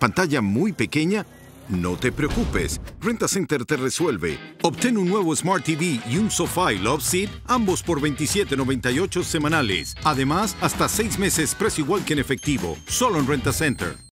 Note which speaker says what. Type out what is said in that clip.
Speaker 1: ¿Pantalla muy pequeña? No te preocupes, Rent A Center te resuelve. Obtén un nuevo Smart TV y un sofá y Love Seat, ambos por $27.98 semanales. Además, hasta 6 meses precio igual que en efectivo, solo en Rent A Center.